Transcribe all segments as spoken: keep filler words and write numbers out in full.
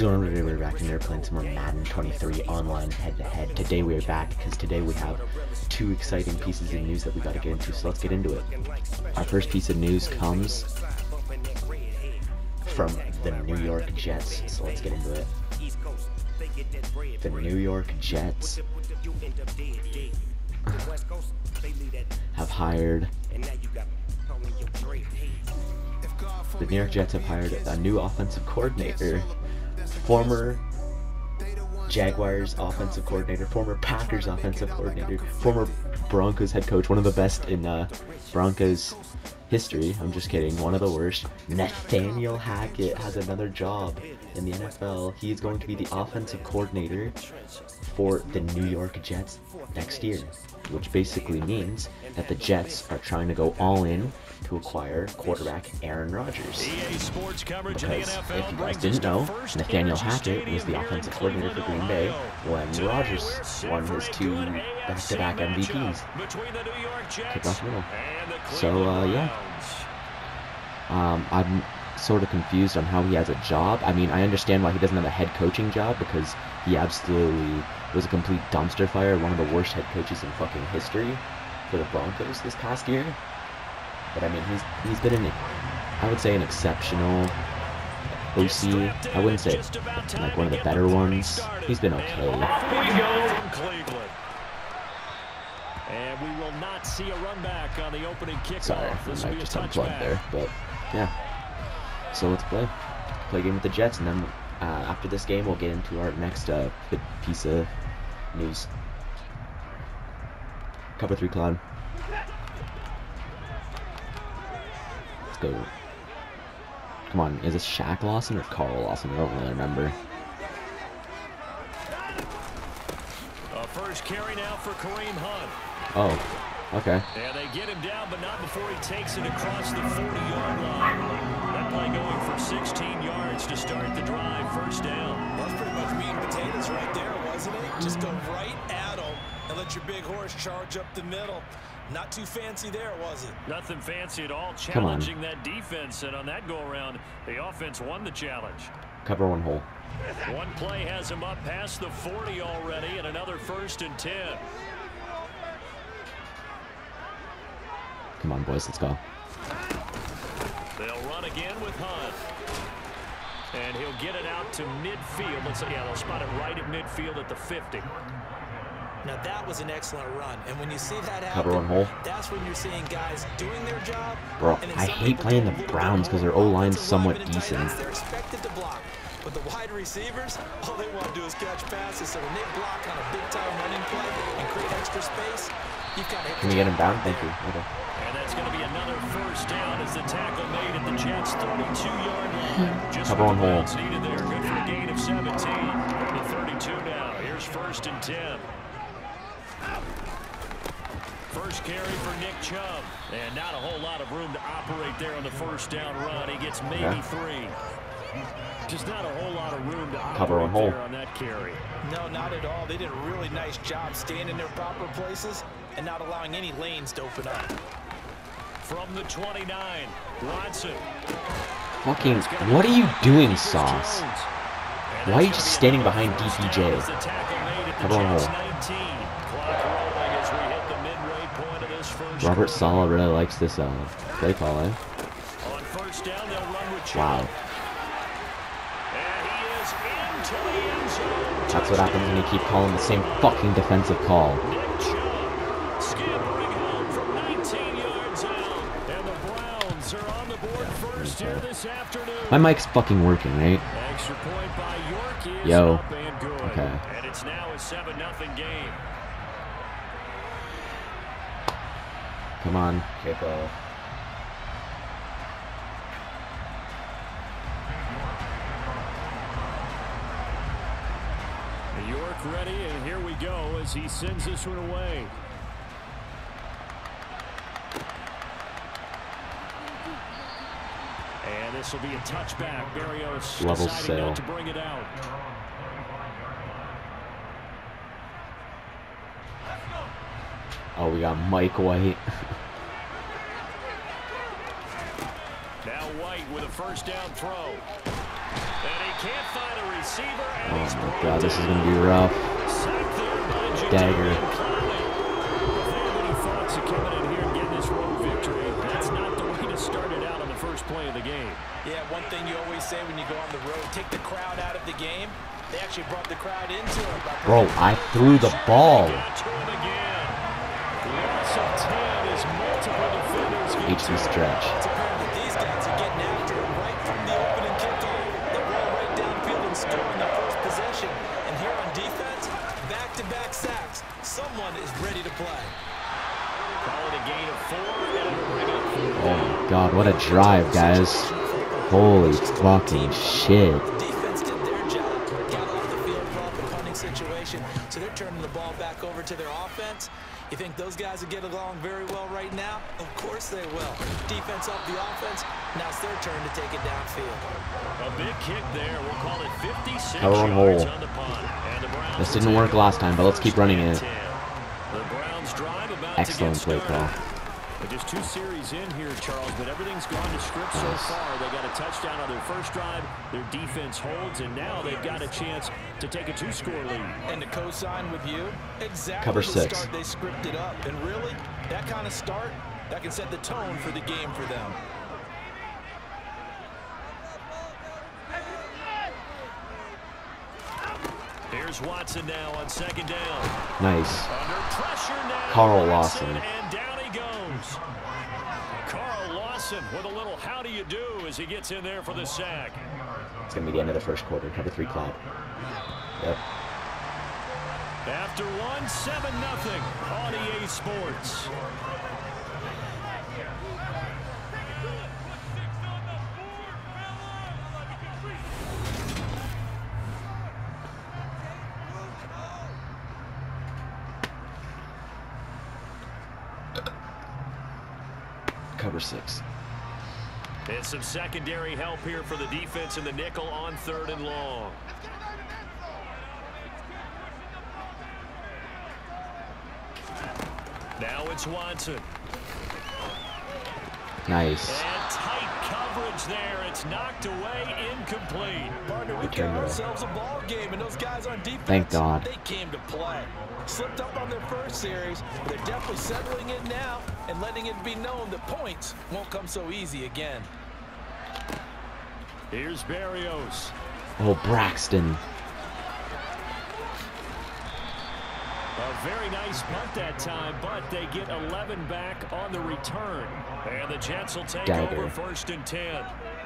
What's going on? Today we're back and we're playing some more Madden twenty-three online head-to-head. Today we're back because today we have two exciting pieces of news that we got to get into, so let's get into it. Our first piece of news comes from the New York Jets, so let's get into it. The New York Jets have hired The New York Jets have hired a new offensive coordinator, former Jaguars offensive coordinator, former Packers offensive coordinator, former Broncos head coach, one of the best in uh, Broncos history. I'm just kidding, one of the worst. Nathaniel Hackett has another job in the N F L. He is going to be the offensive coordinator for the New York Jets next year, which basically means that the Jets are trying to go all in to acquire quarterback Aaron Rodgers. Because if you guys didn't know, Nathaniel Hackett was the offensive coordinator for Green Bay when Rodgers won his two back-to-back M V Ps. Kickoff middle. So, uh, yeah. Um, I'm sort of confused on how he has a job. I mean, I understand why he doesn't have a head coaching job, because he absolutely was a complete dumpster fire, one of the worst head coaches in fucking history for the Broncos this past year. But I mean, he's he's been an, I would say, an exceptional O C. I wouldn't say like one of the better ones. He's been okay. And we will not see a run back on the opening kickoff. Sorry, I might just unplugged there, but yeah. So let's play. Play a game with the Jets, and then uh, after this game, we'll get into our next uh, piece of news. Cover three, Cloud. Let's go. Come on, is this Shaq Lawson or Carl Lawson? I don't really remember. A first carry now for Kareem Hunt. Oh, okay. And they get him down, but not before he takes it across the forty-yard line. That play going for sixteen yards to start the drive. First down. That's pretty much meat and potatoes right there, wasn't it? Just go right at him and let your big horse charge up the middle. Not too fancy there, was it? Nothing fancy at all. Challenging that defense, and on that go-around, the offense won the challenge. Cover one hole. One play has him up past the forty already, and another first and ten. Come on, boys, let's go. They'll run again with Hunt. And he'll get it out to midfield. Let's say, yeah, they'll spot it right at midfield at the fifty. Now that was an excellent run, and when you see that happen, Cover one hole. that's when you're seeing guys doing their job. Bro, I hate playing the Browns because their O-line's somewhat decent. They're expected to block, but the wide receivers, all they want to do is catch passes. So when they block on a big-time running play and create extra space, you've got to. Can you get him down? Thank you. Okay. And that's going to be another first down as the tackle made at the Jets' thirty-two-yard line. Just Cover one hole. Needed there, good for a gain of seventeen. The thirty-two now. Here's first and ten. First carry for Nick Chubb, and not a whole lot of room to operate there on the first down run. He gets maybe yeah. three. Just not a whole lot of room to Cover operate hole. there on that carry. No, not at all. They did a really nice job staying in their proper places and not allowing any lanes to open up. From the twenty-nine, Watson. Fucking, what are you doing, Sauce? Why are you just standing behind D P J? Cover one hole. Robert Saleh really likes this uh, play call, eh? Wow. That's what happens when you keep calling the same fucking defensive call. My mic's fucking working, right? Yo. Okay. And it's now a seven nothing game. Come on, kick off. New York ready, and here we go as he sends this one away. And this will be a touchback. Berrios level deciding sail. not to bring it out. Oh, we got Mike White. Now White with a first down throw. Oh my god, this is gonna be rough. Dagger. Yeah, one thing you always say when you go on the road, take the crowd out of the game. They actually brought the crowd into it. Bro, I threw the ball. H B stretch. It's apparent that these guys are getting after it right from the opening kickoff. They roll right downfield and score in their first possession. And here on defense, back-to-back sacks. Someone is ready to play. Call it a gain of four, and it'll bring up four. Oh my god, what a drive, guys. Holy fucking shit. Defense did their job, got off the field, brought the punting situation, so they're turning the ball back over to their offense. You think those guys will get along very well right now? Of course they will. Defense up the offense, now it's their turn to take it downfield. A big kick there, we'll call it fifty-six Power on yards hole. on the punt. And the Browns This didn't work last time, but let's keep running it. The Browns drive about Excellent to get play call. Just two series in here, Charles, but everything's gone to script so far. They got a touchdown on their first drive. Their defense holds, and now they've got a chance to take a two-score lead. And to co-sign with you, exactly Cover the six. start they scripted up. And really, that kind of start, that can set the tone for the game for them. Here's Watson now on second down. Nice. Under pressure now. Carl Lawson. And down he goes. Carl Lawson with a little how do you do as he gets in there for the sack. It's going to be the end of the first quarter. Cover three clap. Yep. After one, seven nothing on E A Sports. Cover six. And some secondary help here for the defense in the nickel on third and long. Now it's Watson. Nice. And tight coverage there. It's knocked away, incomplete. Partner, we got ourselves a ball game, and those guys on defense, Thank God. they came to play. Slipped up on their first series, but they're definitely settling in now and letting it be known that points won't come so easy again. Here's Berrios. Oh, Braxton. A very nice punt that time, but they get eleven back on the return. And the Jets will take Dagger. over first and ten.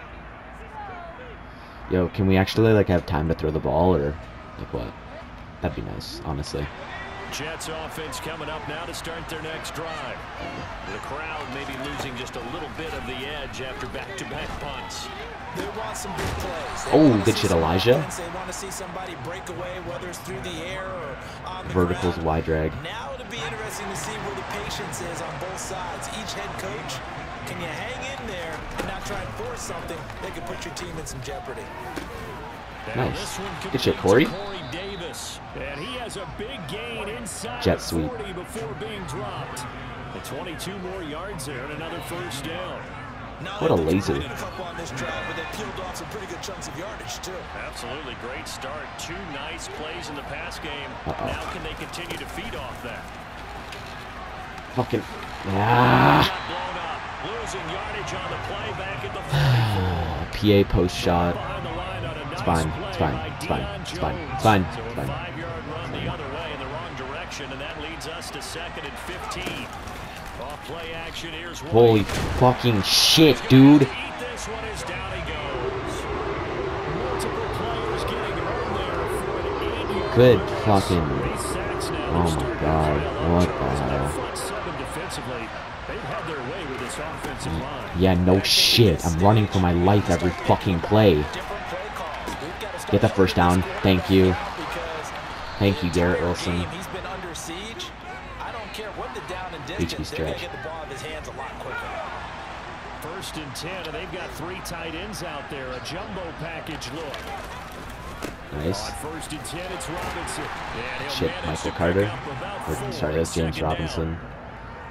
Yo, can we actually like have time to throw the ball or like what? That'd be nice, honestly. Jets offense coming up now to start their next drive. The crowd maybe losing just a little bit of the edge after back-to-back punts. They want some big plays. They Oh, wanna good see shit, some Elijah. offense. They want to see somebody break away, whether it's through the air or on the Verticals, ground. wide drag. Now it'll be interesting to see where the patience is on both sides. Each head coach, can you hang in there and not try and force something that could put your team in some jeopardy? Now Nice. this one Good shit, complete Corey. to Corey Davis. And he has a big gain inside Jet the sweep. forty before being dropped. And twenty-two more yards there and another first down. Now What a they've laser. completed a couple on this drive, but they peeled off some pretty good chunks of yardage too. Absolutely great start. Two nice plays in the pass game. Uh-oh. Now can they continue to feed off that? Fucking. Ah. Got blown up. Losing yardage on the play back at the forty-four. P A post shot. Behind the line on a nice fine, play it's fine, by it's fine, Deion it's fine, Jones. it's fine, So it's a fine. five-yard run the other way in the wrong direction, and that leads us to second and fifteen. Off play action, here's White. Holy fucking shit, dude. Eat this one as down he goes. Multiple players getting home there for an eight-yard Good loss. fucking. These sacks now, Oh they're my starting to God, trail up what Charles. the That hell? front seven defensively, they've had their way with this offensive line. Yeah, no shit. I'm running for my life every fucking play. Different play calls. We've got to Get the first down. Thank you. because Thank you, the Garrett entire Wilson. game, he's been under siege. I don't care what the down and H B distance, they're going to stretch. get the ball in his hands a lot quicker. First and ten, and they've got three tight ends out there. A jumbo package look. Nice. On first and ten, it's Robinson. And he'll Shit, manage Michael to Carter. pick up about Or, four sorry, that's James second down. Robinson.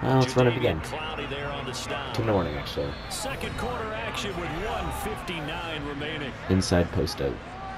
Well, let's run it again. Cloudy there on the stop. Two in the morning, actually. Second quarter action with one fifty-nine remaining. Inside post out.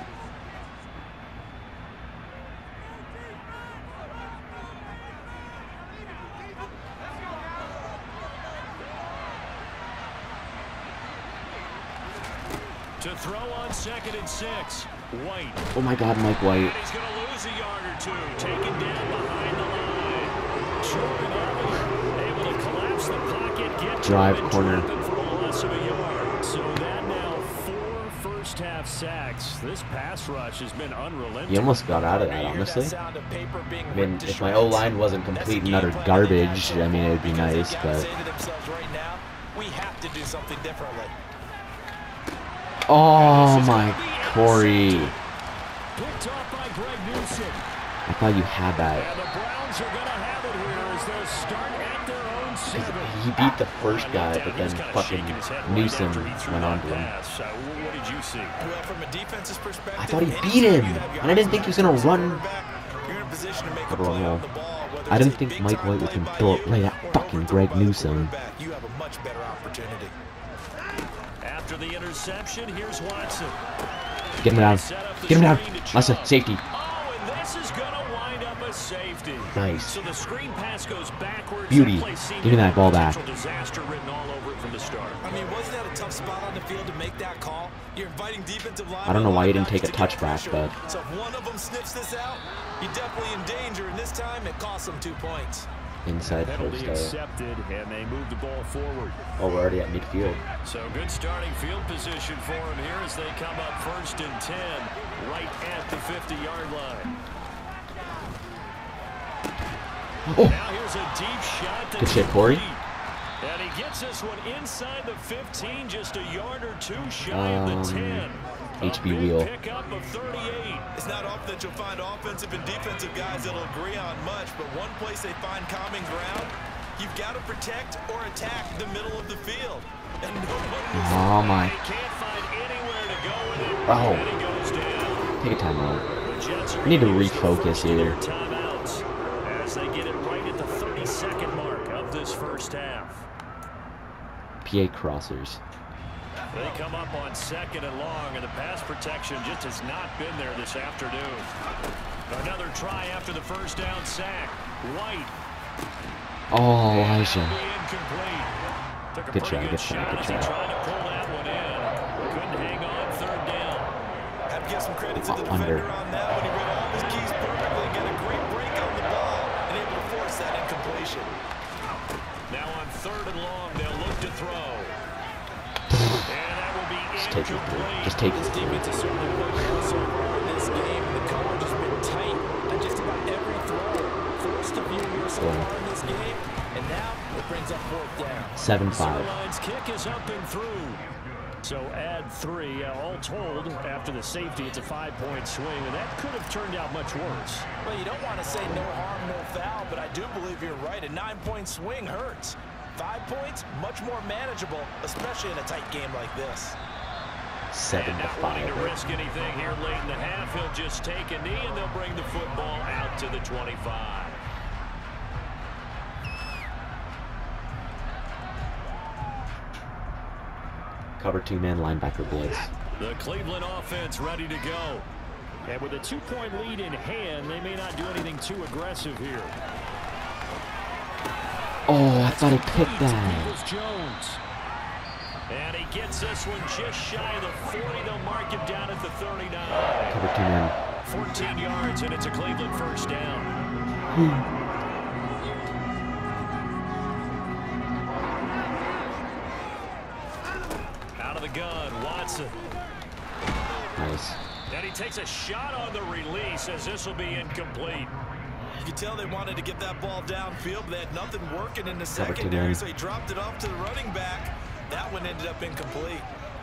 To throw on second and six. White. Oh my God, Mike White. And he's going to lose a yard or two. Taken down behind the line. Jordan Elliott able to collapse the pocket, get drive and corner. drop him for a loss of a yard. So that now four first half sacks. This pass rush has been unrelenting. He almost got out of that, honestly. I mean, if my O-line wasn't complete and utter garbage, I mean, it would be nice, but... We have to do something differently. Oh my Corey. Picked off by Greg Newsome. I thought you had that. And the Browns are going to have it here as they start at their own seven. He beat the first guy, but then fucking Newsome went on to him. Uh, what did you see? Well, from a defense's perspective, I thought he beat him, and I didn't think he was going to run. I didn't think Mike White was going to throw it right at fucking Greg Newsome. You have a much better opportunity. After the interception, here's Watson. Get him down. Get him down. Watson, safety. Oh, and this is going to wind up a safety. Nice. So the screen pass goes backwards. Beauty. Give me that ball back. Disaster written all over it from the start. I mean, wasn't that a tough spot on the field to make that call? You're inviting defensive line. I don't know why you didn't take a touchback, but... So if one of them sniffs this out, you're definitely in danger, and this time it costs them two points. Inside penalty post accepted, and they move the ball forward. Oh, we're already at midfield. So good starting field position for them here as they come up first and ten, right at the fifty-yard line. Oh. Now here's a deep shot. Good shit, Corey. And he gets this one inside the fifteen, just a yard or two shy um, of the ten. H B wheel. Pickup of thirty-eight. It's not often that you'll find offensive and defensive guys that'll agree on much, but one place they find common ground, you've got to protect or attack the middle of the field. And no one oh my. Can't find anywhere to go with it. Oh. And he goes down. Take a timeout. We need to refocus here. Timeouts as they get it right at the thirty-second mark of this first half. P A crossers. They come up on second and long, and the pass protection just has not been there this afternoon. Another try after the first down sack. White. Oh, Elijah. Good try, good try, good try. Tried to pull that one in. Couldn't hang on third down. Have to give some credit to the oh, defender under. on that when he read all his keys perfectly and got a great break on the ball and able to force that incompletion. Now on third and long, they'll look to throw. Just take it through. Just take it This through. defense has certainly played well so far in this game. The coverage has been tight on just about every throw. Forced a few here so far in this game, and now it brings up fourth down. seven five. Line's kick is up and through. So add three. Uh, all told, after the safety, it's a five-point swing, and that could have turned out much worse. Well, you don't want to say no harm, no foul, but I do believe you're right. A nine-point swing hurts. Five points, much more manageable, especially in a tight game like this. Seven and to not wanting five. to risk anything here late in the half, he'll just take a knee, and they'll bring the football out to the twenty-five. Cover two-man linebacker blitz. The Cleveland offense ready to go. And with a two-point lead in hand, they may not do anything too aggressive here. Oh, I thought he picked that. Jones. And he gets this one just shy of the forty. They'll mark him down at the thirty-nine. Cover two-man. fourteen yards, and it's a Cleveland first down. Out of the gun, Watson. Nice. And he takes a shot on the release as this will be incomplete. You could tell they wanted to get that ball downfield, but they had nothing working in the Cover secondary, two-man. so he dropped it off to the running back. That one ended up incomplete.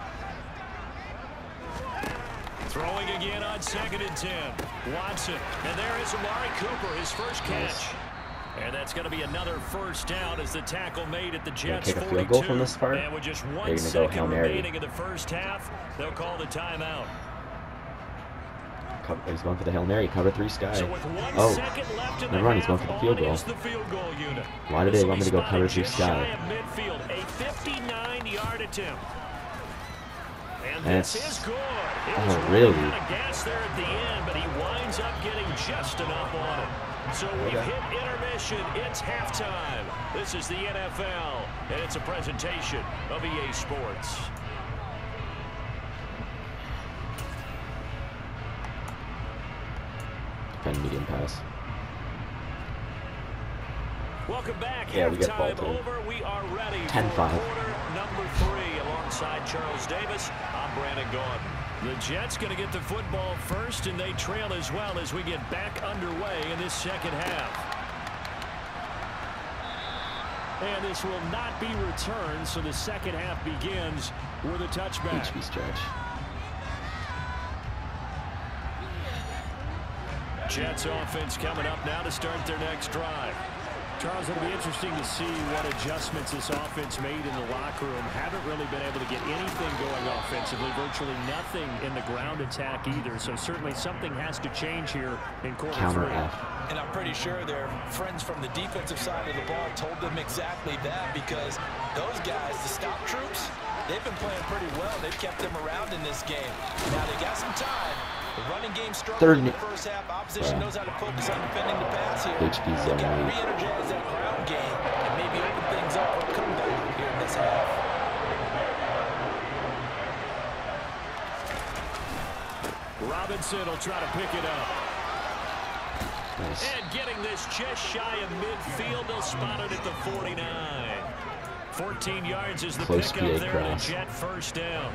Throwing again on second and ten. Watson. And there is Amari Cooper, his first catch. And that's going to be another first down as the tackle made at the Jets kick a field forty-two. goal from this part? And with just one They're gonna go Hail second Mary. remaining in the first half, they'll call the timeout. Cover, he's going for the Hail Mary. Cover three Sky. So with one Oh, second left in never the mind. He's half, going for the field on goal. is the field goal unit. Why did This they will want me be to go spotted cover three just Sky? shy of midfield, a fifty-nine yard attempt. And And this it's- is good. It oh, was really? Kind of gas there at the end, but he winds up getting just enough on it. So we've Okay. hit intermission. It's halftime. This is the N F L, and it's a presentation of E A Sports. Defend medium pass. Welcome back. Yeah, we get Halftime ball too. over. We are ready ten for five. quarter number three. Alongside Charles Davis, I'm Brandon Gordon. The Jets going to get the football first, and they trail as well as we get back underway in this second half. And this will not be returned, so the second half begins with a touchback. H B stretch. Jets offense coming up now to start their next drive. Charles, it'll be interesting to see what adjustments this offense made in the locker room. Haven't really been able to get anything going offensively, virtually nothing in the ground attack either. So certainly something has to change here in quarter Counter three. F. And I'm pretty sure their friends from the defensive side of the ball told them exactly that, because those guys, the stop troops, they've been playing pretty well. They've kept them around in this game. Now they got some time. The running game struggled in the first half. Opposition knows how to focus on defending the pass here. H B's They got to zone read. re-energize that ground game and maybe open things up for a comeback here in this half. Robinson will try to pick it up. Nice. And getting this just shy of midfield, they'll spot it at the forty-nine. fourteen yards is the Close pickup P A there, and a cross. Jet first down.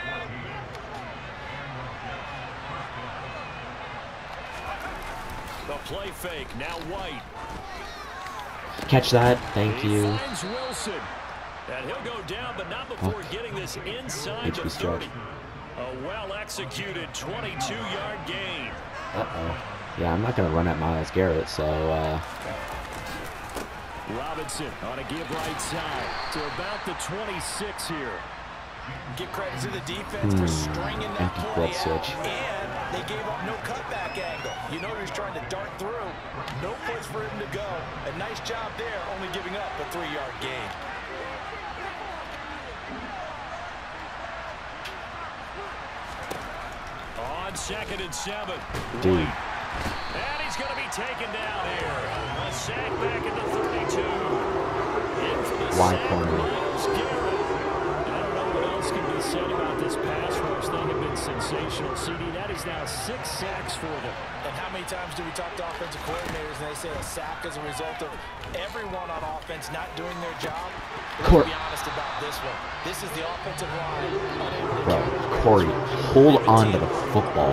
The play fake, now White. Catch that. Thank He you. finds Wilson. And he'll go down, but not before getting this inside H B the stretch. thirty. A well-executed twenty-two yard gain. Uh-oh. Yeah, I'm not going to run at Myles Garrett, so, uh... Robinson on a give right side to about the twenty-six here. Give credit to the defense for Hmm. stringing that Empty play flip out, switch. and they gave up no cutback angle. You know he's trying to dart through. No place for him to go. A nice job there, only giving up a three-yard gain. On second and seven. Dude. White. And he's going to be taken down here. A sack back at the thirty-two. In for the Wide sack, corner. Myles Garrett. I don't know what else can be said about this pass rush. They have been sensational. C D, that is now six sacks for them. And how many times do we talk to offensive coordinators and they say a sack is a result of everyone on offense not doing their job? Let's Cor- be honest about this one. This is the offensive line unable to Bro, counter. Corey, hold on to the football.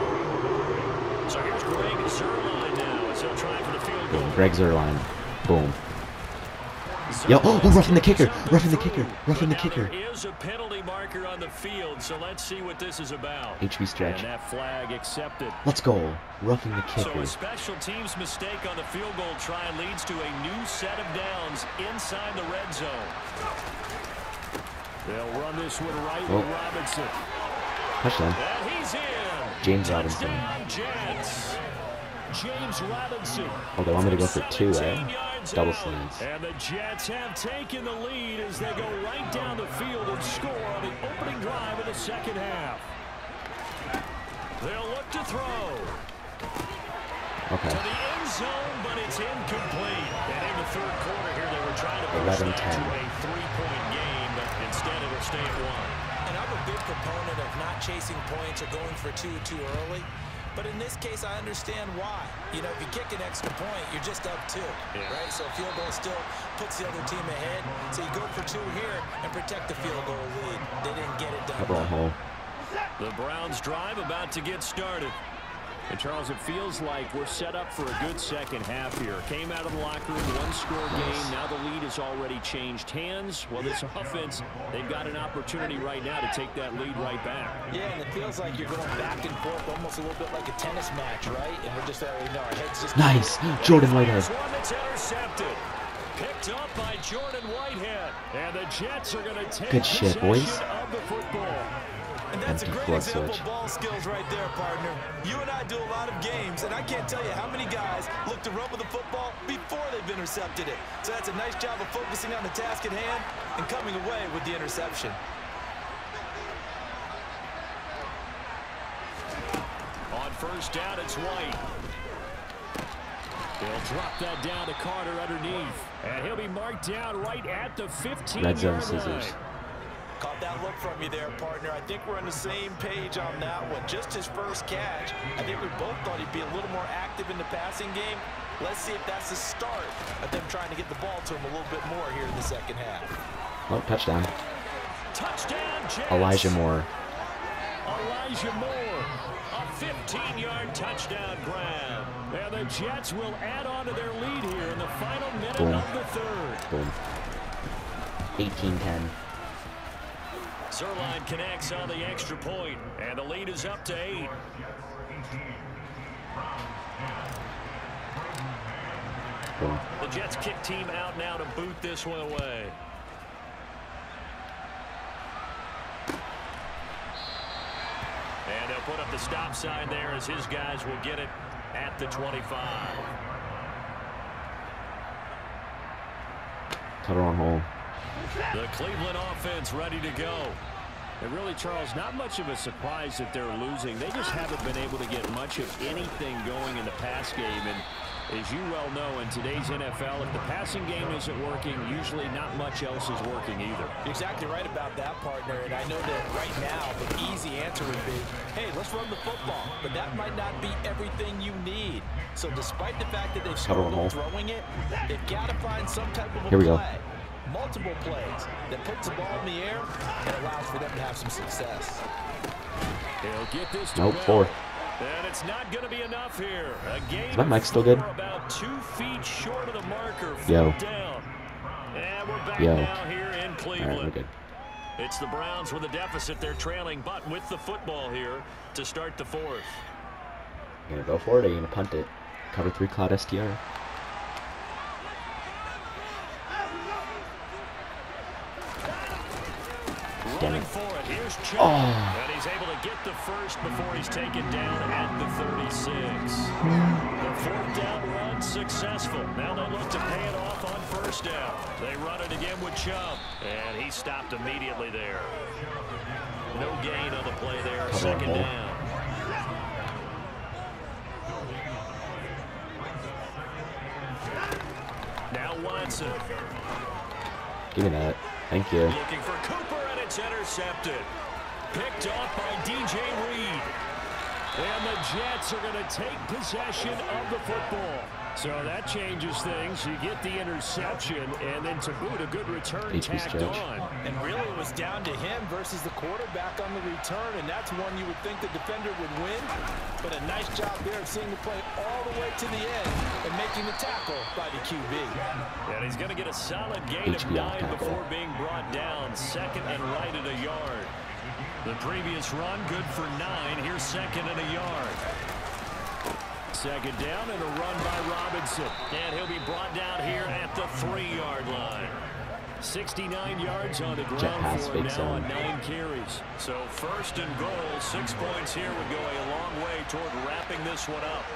So here's Greg Zuerlein now as he'll try for the field goal. Boom. Greg Zuerlein. Boom. Yo, oh, oh, roughing the kicker. Roughing the kicker. Roughing the Now, kicker. there is a penalty marker on the field, so let's see what this is about. H B stretch. And that flag accepted. Let's go. Roughing the So kicker. a special teams mistake on the field goal try leads to a new set of downs inside the red zone. They'll run this one right Oh. with Robinson. Touchdown. And he's in. James Robinson. Touchdown, Jets. James Robinson. Oh, they want me to go for two, seventeen eh? yards Double out. slants. And the Jets have taken the lead as they go right down the field and score on the opening drive of the second half. They'll look to throw. Okay. To the end zone, but it's incomplete. And in the third quarter here, they were trying to push eleven that ten. to a three-point game, but instead it'll stay at one. And I'm a big proponent of not chasing points or going for two too early. But in this case, I understand why. You know, if you kick an extra point, you're just up two, Yeah. right? So a field goal still puts the other team ahead. So you go for two here and protect the field goal lead. They didn't get it done. Cover on hole. The Browns drive about to get started. And Charles, it feels like we're set up for a good second half here. Came out of the locker room, one-score game. Now the lead has already changed hands. Well, this offense, they've got an opportunity right now to take that lead right back. Yeah, and it feels like you're going back and forth almost a little bit like a tennis match, right? And we're just, uh, you know, our heads just... Nice. Jordan Whitehead. Here's one that's intercepted. Picked up by Jordan Whitehead. And the Jets are going to take Good shit, possession boys. of the football. And that's a Empty great flood example switch. of ball skills right there, partner. You and I do a lot of games, and I can't tell you how many guys look to run with the football before they've intercepted it. So that's a nice job of focusing on the task at hand and coming away with the interception. On first down, it's White. He'll drop that down to Carter underneath. And he'll be marked down right at the fifteen-yard line. Red zone scissors. Caught that look from you there, partner. I think we're on the same page on that one. Just his first catch. I think we both thought he'd be a little more active in the passing game. Let's see if that's the start of them trying to get the ball to him a little bit more here in the second half. Oh, touchdown. Touchdown, Jets. Elijah Moore. Elijah Moore. A fifteen-yard touchdown grab. And the Jets will add on to their lead here in the final minute Boom. of the third. Boom. eighteen ten. Zuerlein connects on the extra point, and the lead is up to eight. Boom. The Jets kick team out now to boot this one away. And they'll put up the stop sign there as his guys will get it at the twenty-five. Cover on hole. The Cleveland offense ready to go. And really, Charles, not much of a surprise that they're losing. They just haven't been able to get much of anything going in the pass game. And as you well know, in today's N F L, if the passing game isn't working, usually not much else is working either. You're exactly right about that, partner. And I know that right now the easy answer would be, hey, let's run the football. But that might not be everything you need. So despite the fact that they've struggled throwing it, they've got to find some type of a Here we go. play. Multiple plays that puts the ball in the air and allows for them to have some success. He'll get this to Nope, go. four. And it's not going to be enough here. A game Is my mic still good? about two feet short of the marker. Yo. Down. And we're back Yo. now here in All Cleveland. right, we're good. It's the Browns with a deficit. They're trailing, but with the football here to start the fourth. You gonna go for it or you gonna punt it? Cover three cloud S T R. Running for it. Here's Chubb. Oh. And he's able to get the first before he's taken down at the thirty-six. The fourth down run successful. Now they look to pay it off on first down. They run it again with Chubb. And he stopped immediately there. No gain on the play there. Second down. Now Watson. Give me that. Thank you. Looking for Cooper, and it's intercepted. Picked off by D J Reed. And the Jets are going to take possession of the football. So that changes things. You get the interception, and then to boot, a good return H P tacked stretch. on. And really it was down to him versus the quarterback on the return, and that's one you would think the defender would win. But a nice job there of seeing the play all the way to the end and making the tackle by the Q B. And he's going to get a solid gain H of B off nine tackle. before being brought down. Second and right at a yard. The previous run, good for nine. Here's second and a yard. Second down and a run by Robinson. And he'll be brought down here at the three-yard line. sixty-nine yards on the Jet ground pass, for him big now zone. on nine carries. So first and goal, six points here would go a long way toward wrapping this one up.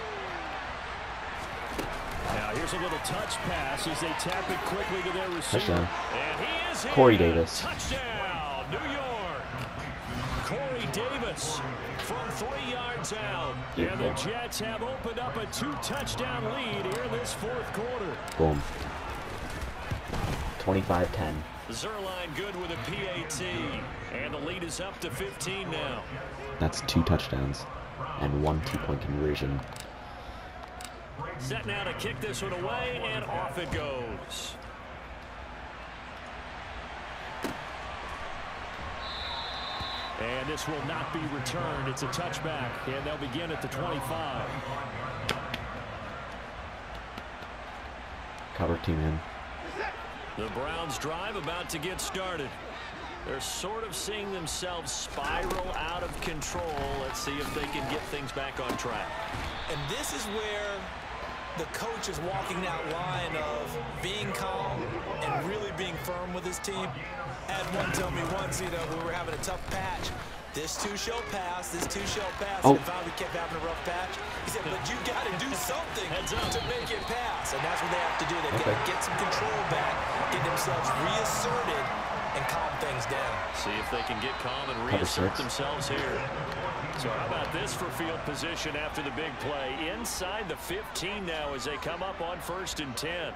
Now here's a little touch pass as they tap it quickly to their receiver. Touchdown. And he is in. Corey Davis. Touchdown, New York. Corey Davis from three yards out. And the Jets have opened up a two-touchdown lead here in this fourth quarter. Boom. twenty-five ten. Zuerlein good with a P A T. And the lead is up to fifteen now. That's two touchdowns and one two-point conversion. Set now to kick this one away, and off it goes. And this will not be returned. It's a touchback, and they'll begin at the twenty-five. Cover two man. The Browns drive about to get started. They're sort of seeing themselves spiral out of control. Let's see if they can get things back on track. And this is where the coach is walking that line of being calm and really being firm with his team. I had one tell me once, you know, we were having a tough patch. This too shall pass. This too shall pass. Oh. And finally kept having a rough patch. He said, but you got to do something to make it pass. And that's what they have to do. They've Okay. got to get some control back, get themselves reasserted, and calm things down. See if they can get calm and Cover reassert six. themselves here. So how about this for field position after the big play? Inside the fifteen now as they come up on first and ten.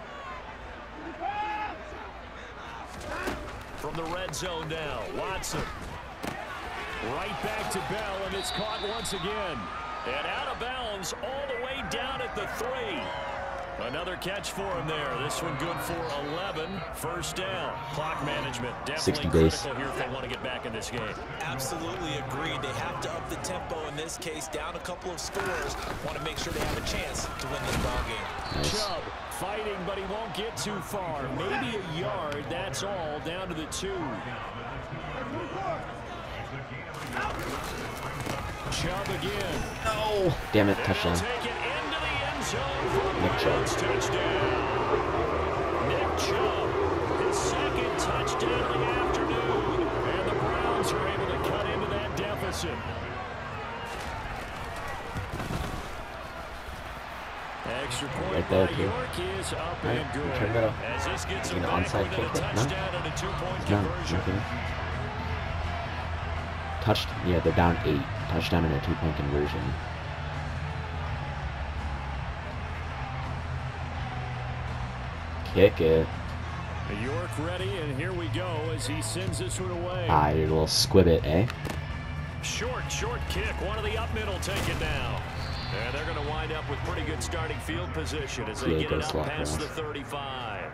From the red zone now, Watson. Right back to Bell, and it's caught once again. And out of bounds all the way down at the three. Another catch for him there. This one good for eleven. First down. Clock management sixty definitely days. critical here if they want to get back in this game. Absolutely agreed. They have to up the tempo in this case. Down a couple of scores. Want to make sure they have a chance to win this ball game. Nice. Chubb fighting, but he won't get too far. Maybe a yard. That's all. Down to the two. Chubb again. No. Damn it, touchdown. Take it into the end zone for Nick Chubb. touchdown. Nick Chubb, his second touchdown of the afternoon, and the Browns are able to cut into that deficit. Extra point Right there, by too. York is up Right, and good. turn that up. As this gets You him gonna back onside within a kick it? No? touchdown and a two-point No, conversion. nothing. Touched. Yeah, they're down eight. Touchdown and a two-point conversion. Kick it. York ready, and here we go as he sends this one away. Ah, you little squibbit, eh? Short, short kick. One of the up middle take it now. And they're going to wind up with pretty good starting field position as they Yeah, get go it up slot past pass. the thirty-five.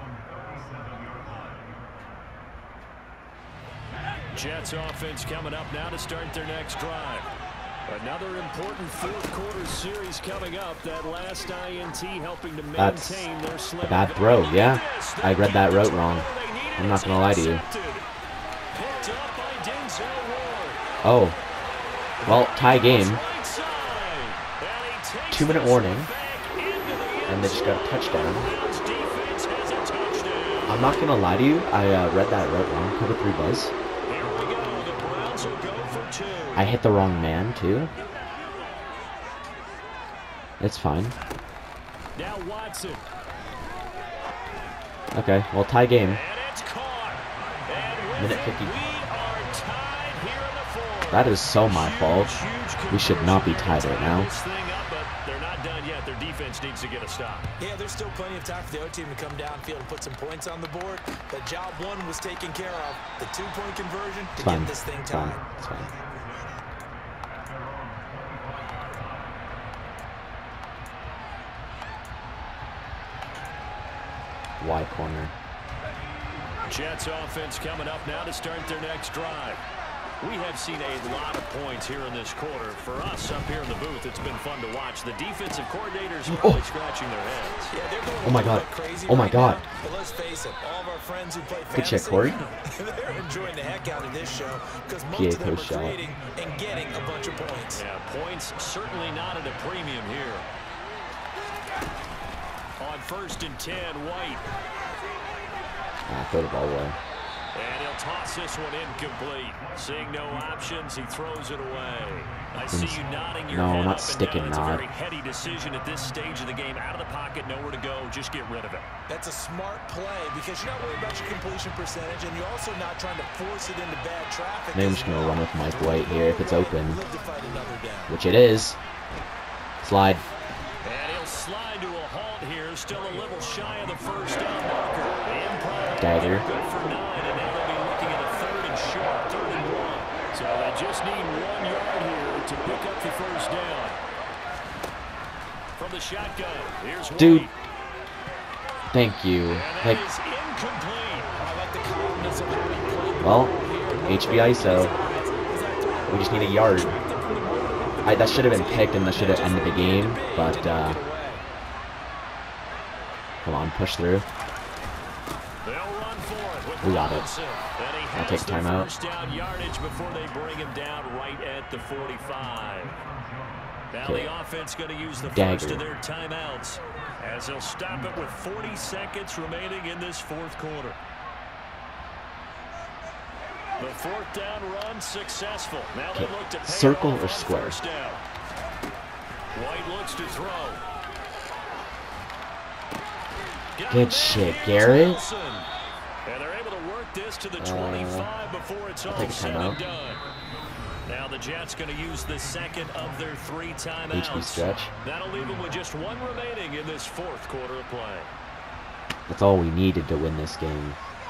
Jets offense coming up now to start their next drive. Another important fourth quarter series coming up. That last I N T helping to maintain That's their sled. a bad throw, yeah. Yes, I read that they route got wrong. the they needed. I'm not It's gonna lie to you. intercepted. Picked up by Denzel Ward. Oh. Well, tie game. Right side. And he takes Two minute this warning. back into the end And they just got a touchdown. Browns defense has a touchdown. I'm not gonna lie to you. I uh, read that route wrong. Cover three buzz. Here we go. The Browns will go for two. I hit the wrong man, too. It's fine. Now Watson. Okay, well, tie game. And it's caught. And with Minute it, fifty. we are tied here in the fourth. That is so my fault. Huge, huge We should not be conversion tied there right to now. tie This thing up, but they're not done yet. Their defense needs to get a stop. Yeah, there's still plenty of time for the other team to come downfield and put some points on the board. But job one was taken care of. The two-point conversion to It's fine. get this thing It's fine. tied. It's fine. Y corner. Jets offense coming up now to start their next drive. We have seen a lot of points here in this quarter. For us up here in the booth, it's been fun to watch. The defensive coordinators are probably scratching their heads. Yeah, they're going Oh my a little God. bit crazy Oh my right God. now, but let's face it, all of our friends who play Good check, fantasy, Corey. they're enjoying the heck out of this show because most P A of them are post shot. creating and getting a bunch of points. Yeah, points certainly not at a premium here. On first and ten, White. Ah, throw the ball away. And he'll toss this one incomplete. Seeing no options, he throws it away. I see you nodding your No, head not up sticking and down. It's a nod. very heady decision at this stage of the game. Out of the pocket, nowhere to go. Just get rid of it. That's a smart play because you're not worried about your completion percentage and you're also not trying to force it into bad traffic. Maybe I'm as just gonna well. run with Mike White here if it's open, Live to fight another down. which it is. Slide. And he'll slide to a halt here. Still a little shy of the first down marker. The improv Dagger. good for nine, and now they'll be looking at a third and short, third and one. So they just need one yard here to pick up the first down. From the shotgun, here's Dude. White. Thank you. And that Like, is incomplete. I like the calmness of how he played the well, ball here. H B I S O. We just need a yard. I, that should have been picked and that should have ended the game, but uh, come on, push through. They'll run for it with We got it. Robinson. And he I'll has take a the timeout. First down yardage before they bring him down right at the forty-five. Now Okay. the offense going to use the Dagger. first of their timeouts as they'll stop it with forty seconds remaining in this fourth quarter. The fourth down run successful. Now they look to pay circle off or on square? first down. White looks to throw. Got Good it shit, there. Garrett. Wilson. And they're able to work this to the twenty-five Uh, before it's I'll all take a said timeout. and done. Now the Jets going to use the second of their three H B timeouts. stretch. That'll leave them with just one remaining in this fourth quarter of play. That's all we needed to win this game.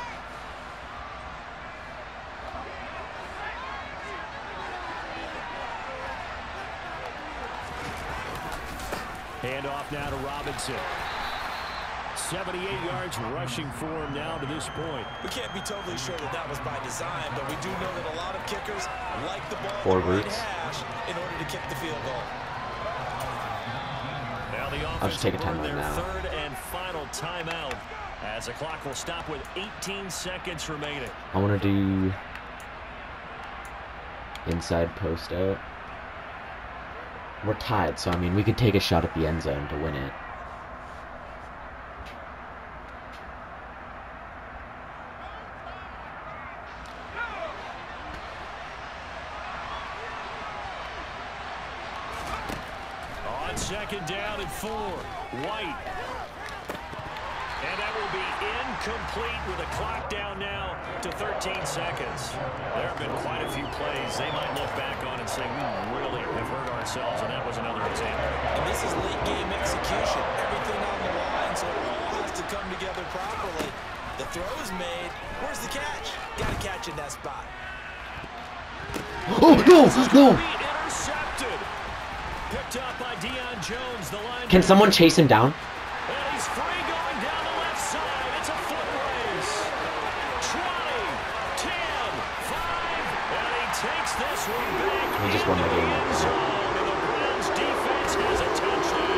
Hand off now to Robinson. seventy-eight yards rushing for him now to this point. We can't be totally sure that that was by design, but we do know that a lot of kickers like the ball Four at the right roots. hash in order to kick the field goal. Now the I'll just take a offense will timeout burn their now. third and final timeout as the clock will stop with eighteen seconds remaining. I want to do inside post out. We're tied, so I mean we could take a shot at the end zone to win it. On second down and four, White. And that will be incomplete with a clock down now to thirteen seconds. There have been quite a few plays they might look back on and say, we really have hurt ourselves, and that was another example. And this is late game execution. Everything on the line, so it all has to come together properly. The throw is made. Where's the catch? Got to catch in that spot. Oh no! No! Be intercepted. Picked up by Deion Jones, the line. Can someone chase him down? And he's free going down the left side. It's a foot race. twenty, ten, five, and he takes this one back. He just won the game. into the zone, and the Browns defense has a touchdown.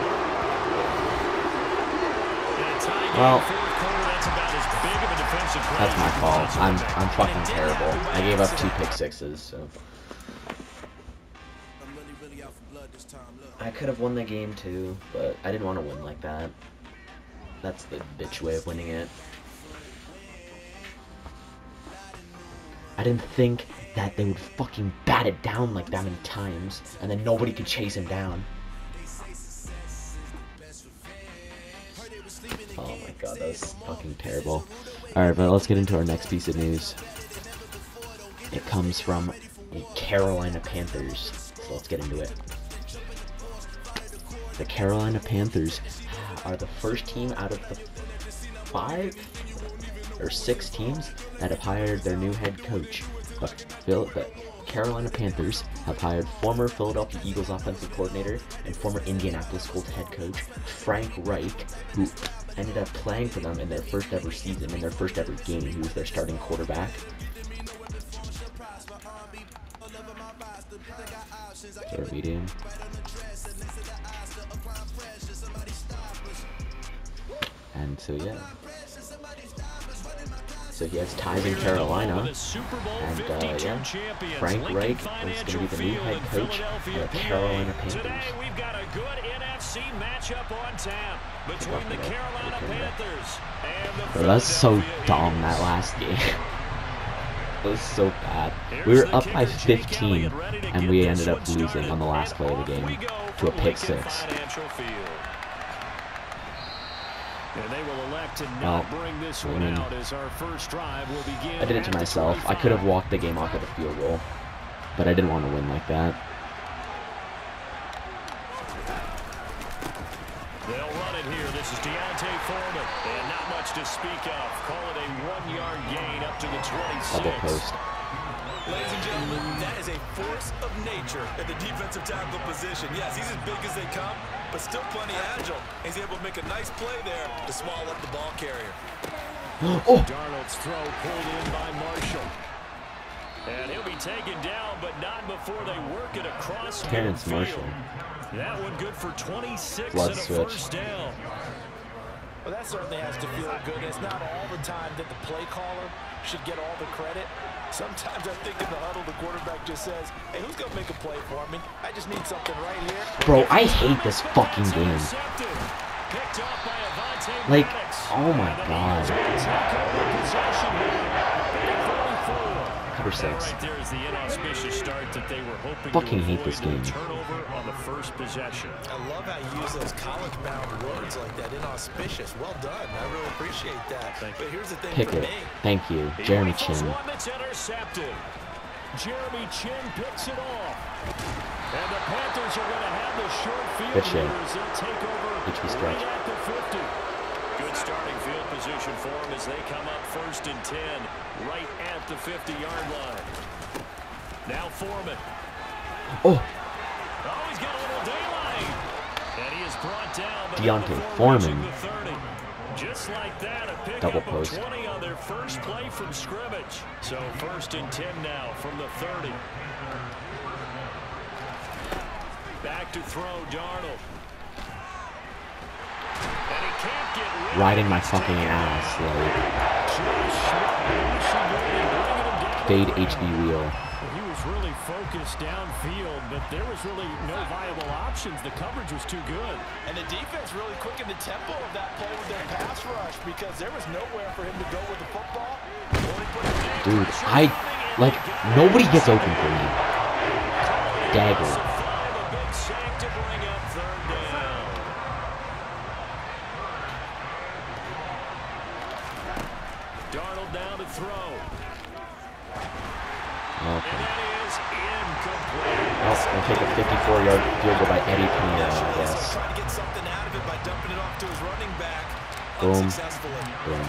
And a tie game Well, fourth quarter, that's about as big of a defensive play That's as my you can fault. possibly I'm make. I'm fucking terrible. I gave up two pick sixes, so I could have won the game too, but I didn't want to win like that. That's the bitch way of winning it. I didn't think that they would fucking bat it down like that many times, and then nobody could chase him down. Oh my god, that was fucking terrible. Alright, but let's get into our next piece of news. It comes from the Carolina Panthers, so let's get into it. The Carolina Panthers are the first team out of the five or six teams that have hired their new head coach. But Phil, the Carolina Panthers have hired former Philadelphia Eagles offensive coordinator and former Indianapolis Colts head coach Frank Reich, who ended up playing for them in their first ever season, in their first ever game. He was their starting quarterback. Throw a medium. And so yeah. So he has ties in Carolina, and uh, yeah, Frank Reich is going to be the new head coach of the Carolina Panthers. Today we've got a good N F C matchup on tap between the Carolina Panthers and the Bro, that's so Philadelphia dumb, Eagles. that last game. It was so bad. We were up by fifteen, and we ended up losing on the last play of the game to a pick six. And they will elect to Well, not bring this one I mean, out as our first drive will begin. I did it to at the myself. I could have twenty-five. walked the game off with a field goal, but I didn't want to win like that. They'll run it here. This is Deontay Foreman. And not much to speak of. Call it a one-yard gain up to the twenty-six. Double post. Ladies and gentlemen, that is a force of nature at the defensive tackle position. Yes, he's as big as they come, but still plenty agile. He's able to make a nice play there to small up the ball carrier. Oh! Darnold's throw pulled in by Marshall. And he'll be taken down, but not before they work it across Terrence midfield. Marshall. That one good for twenty-six Blood and a switch. first down. Well, that certainly has to feel good. It's not all the time that the play caller should get all the credit. Sometimes I think in the huddle, the quarterback just says, hey, who's going to make a play for me? I just need something right here. Bro, I hate this fucking game. Intercepted. Picked up by Avonte Like, Maddox. oh my And the god. Eagles will take over possession here. thirty-four. Cover six. Right there is the inauspicious start that they were hoping Fucking to hate this avoid. game. Turnover on the first possession. I love how you use those college-bound words like that, inauspicious. Well done. I really appreciate that. Thank but here's the thing Pick for it. me. Thank you, Jeremy He rifles Chin. one that's intercepted. Jeremy Chin picks it off. And the Panthers are going to have the short field Good shit. here as they'll take over H B stretch. right at the fifty. Good starting field position for them as they come up first and ten right at the fifty-yard line. Now Foreman. Oh, Oh, he's got a little daylight. And he is brought down. but Deontay before Foreman. reaching the thirty. Just like that, a pickup Double of post. twenty on their first play from scrimmage. So first and ten now from the thirty. Back to throw, Darnold. And he can't get rid of riding my it. fucking ass, like, Josh fade H B wheel. He was really focused downfield, but there was really no viable options. The coverage was too good. And the defense really quickened the tempo of that play with their pass rush because there was nowhere for him to go with the football. Dude, I, like, nobody gets open for me. Dagger. A big sack to bring up third down. Darnold down to throw. Okay. And that is incomplete. Well, we'll take a fifty-four-yard field goal by Eddie Pena, I guess. Trying to get something out of it by dumping it off to his running back. Boom. Unsuccessfully. Boom.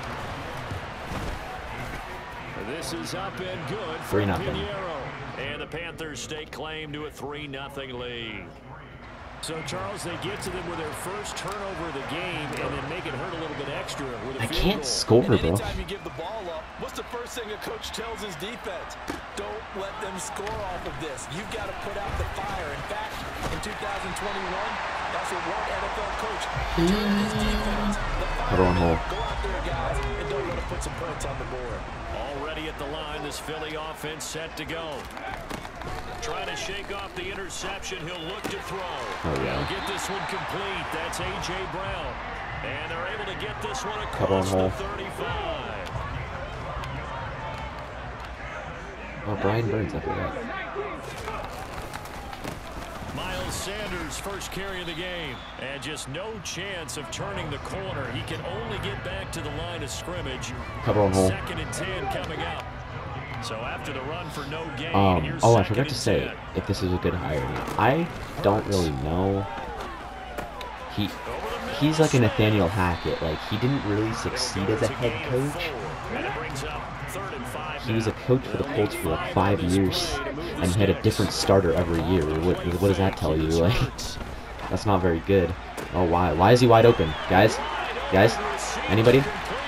This is up and good for Three nothing. Pinheiro. And the Panthers stake claim to a three nothing lead. So, Charles, they get to them with their first turnover of the game and then make it hurt a little bit extra with a I field can't goal. score, And bro. anytime you give the ball up, what's the first thing a coach tells his defense? Don't let them score off of this. You've got to put out the fire. In fact, in two thousand twenty-one, that's what one N F L coach told his defense. The Cover on hole. Go out there, guys, and don't let them put some points on the board. Already at the line, this Philly offense set to go. Trying to shake off the interception. He'll look to throw. Oh, yeah. He'll get this one complete. That's A J. Brown. And they're able to get this one Cover on across the hole. thirty-five. Oh, Brian Burns, I forgot. Miles Sanders first carry of the game. And just no chance of turning the corner. He can only get back to the line of scrimmage. Cover on hole. Second and ten coming up. So after the run for no gain, Um, here's oh, I second forgot to and say, ten. if this is a good hire. I don't really know. He, he's like a Nathaniel Hackett. Like, he didn't really succeed as a head coach. He was a coach for the Colts for like five years, and he had a different starter every year. What, what does that tell you? Like, that's not very good. Oh, why? Why is he wide open? Guys? Guys? Anybody?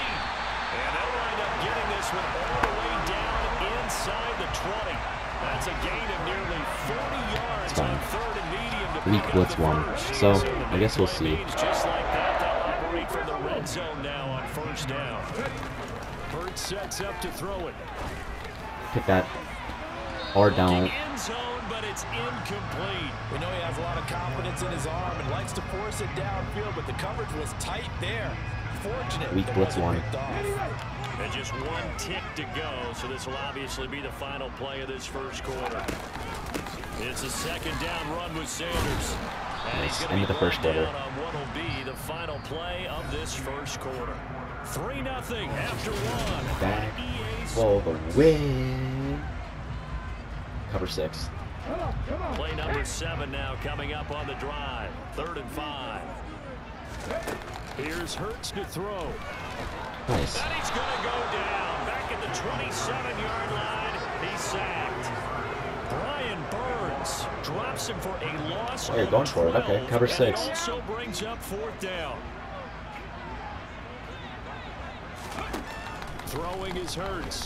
Weak blitz one. So, I guess we'll see. Just like that, they'll operate from the red zone now on first down. Burt sets up to throw it. Pick that. Or down. End zone, but it's incomplete. We know he has a lot of confidence in his arm and likes to force it downfield, but the coverage was tight there. Fortunate. Weak it blitz wasn't one. picked off. And just one tick to go, so this will obviously be the final play of this first quarter. It's a second down run with Sanders. And Nice. he's going End to of the first quarter. on what will be the final play of this first quarter. three nothing after one. Back E A for the win. Cover six. Play number seven now coming up on the drive. Third and five. Here's Hurts to throw. Nice. And he's going to go down. Back at the twenty-seven-yard line. He's sacked. Brian Burns drops him for a loss. Oh, you're going for it. Okay, cover six. And it also brings up fourth down. Throwing is Hurts.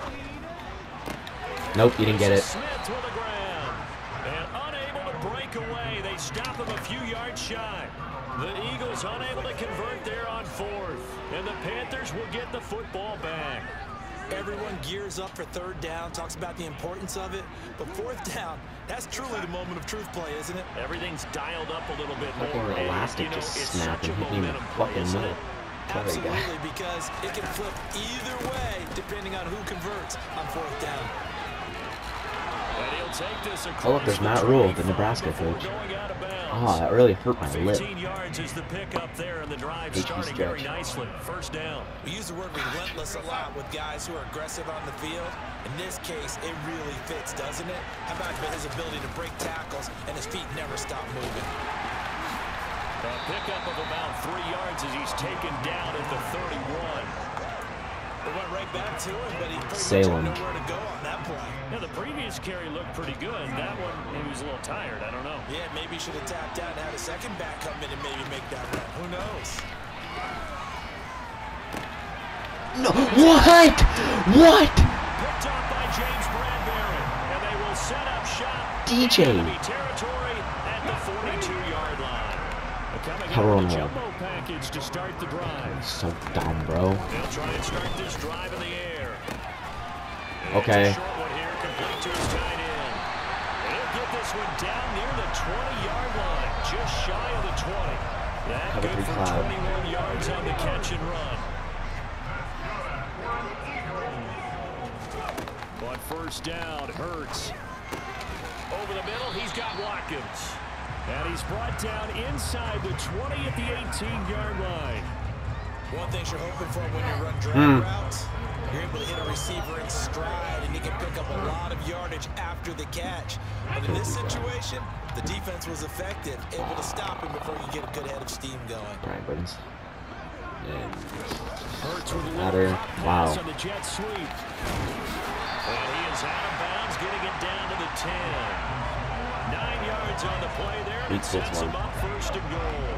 Nope, you didn't get it. Smith to the ground. And unable to break away. They stop him a few yards shy. The Eagles unable to convert there on fourth. And the Panthers will get the football back. Everyone gears up for third down, talks about the importance of it. But fourth down, that's truly the moment of truth play, isn't it? Everything's dialed up a little bit more. Fucking and, elastic you know, just it's snapped such and a hit me in the momentum play, fucking isn't middle. it? Sorry, guy. Absolutely, because it can flip either way depending on who converts on fourth down. And he'll take this Oh, look, there's Matt Rule, the Nebraska coach. Oh, that really hurt my lip. fifteen yards is the pickup there, and the drive H B starting stretch. very nicely. First down. We use the word relentless a lot with guys who are aggressive on the field. In this case, it really fits, doesn't it? How about his ability to break tackles and his feet never stop moving? A pickup of about three yards as he's taken down at the thirty-one. They went right back to him, but he pretty Salem. much had nowhere to go on that play. Yeah, the previous carry looked pretty good. That one, he was a little tired. I don't know. Yeah, maybe he should have tapped out and had a second back come in and maybe make that run. Who knows? No, what? What? Picked off by James Bradbury, and they will set up shop D J. in enemy territory at the forty-two-yard line. Coming Cover out on with a wall. jumbo package to start the drive. So dumb, bro. They'll try and start this drive in the air. Okay. It's a short one here, complete to his tight end. And he'll get this one down near the twenty-yard line, just shy of the twenty. That Cover good three for cloud. twenty-one yards on the catch and run. On first down, Hurts. Over the middle, he's got Watkins. And he's brought down inside the twenty at the eighteen-yard line. One thing you're hoping for when you run drag Mm. routes, you're able to hit a receiver in stride, and you can pick up a lot of yardage after the catch. But in this situation, the defense was effective, able to stop him before you get a good head of steam going. Brian Burns. And Hurts with a Matter. little pop Wow. pass on the jet sweep. And he is out of bounds, getting it down to the ten. Nine yards on the play there, and it Beats this sets him one. up first and goal.